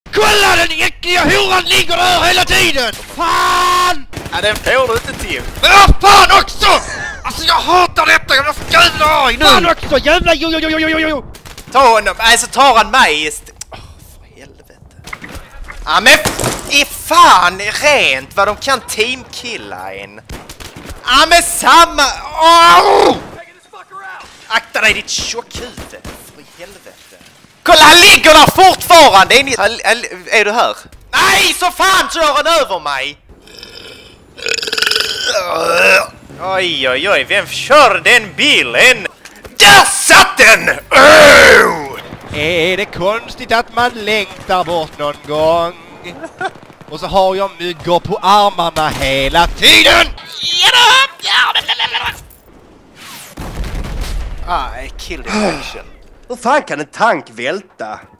Kolla, den äckliga horan ligger där hela tiden! Fan! Ja, den får du inte till. Men fan också! Alltså jag hatar detta, jag blir så jävla arg nu! Fan också, jävla jo! Ta honom, alltså tar han mig för helvete. Ja men i fan rent vad de kan teamkilla en. Ja men samma... Akta dig ditt tjockhuvud, för helvete. Kolla, han ligger där fortfarande! Är du här? Nej, så fan kör han över mig! Oj, vem kör den bilen? Där satt den! Är det konstigt att man längtar bort någon gång? Och så har jag myggor på armarna hela tiden! Kill detection. Hur fan kan en tank välta?